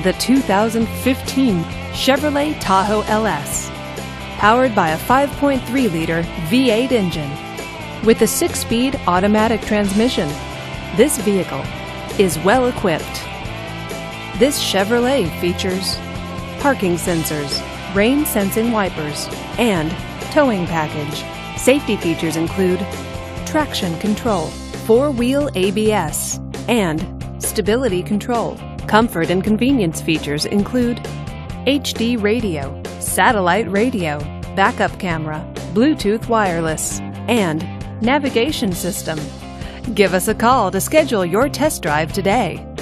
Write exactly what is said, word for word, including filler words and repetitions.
the two thousand fifteen Chevrolet Tahoe L S. Powered by a five point three liter V eight engine with a six-speed automatic transmission, this vehicle is well equipped. This Chevrolet features parking sensors, rain-sensing wipers, and towing package. Safety features include traction control, four-wheel A B S, and stability control. Comfort and convenience features include H D radio, satellite radio, backup camera, Bluetooth wireless, and navigation system. Give us a call to schedule your test drive today.